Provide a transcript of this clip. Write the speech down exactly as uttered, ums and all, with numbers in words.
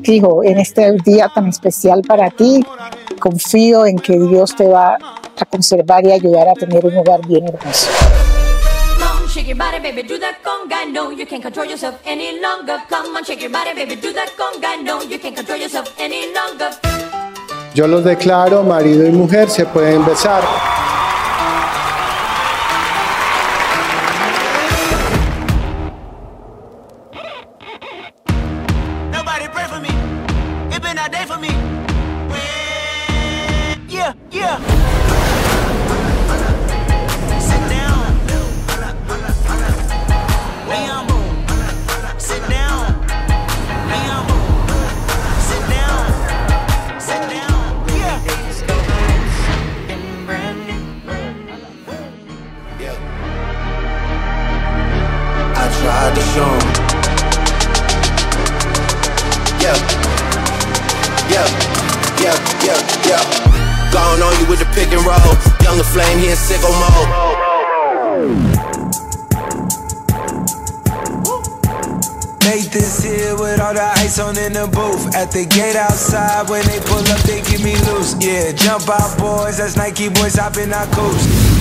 fijo, en este día tan especial para ti, confío en que Dios te va a conservar y ayudar a tener un hogar bien hermoso. Shake your body, baby, do that conga. No, you can't control yourself any longer. Come on, shake your body, baby, do that conga. No, you can't control yourself any longer. Yo los declaro, marido y mujer se pueden besar. Nobody pray for me. It been a day for me. Yeah, yeah. Tried to show 'em. Yeah, yeah, yeah, yeah, yeah. Gone on you with the pick and roll. Younger flame, he in sicko mode. Nathan's here with all the ice on in the booth. At the gate outside, when they pull up, they give me loose. Yeah, jump out boys, that's Nike boys hopping our coast.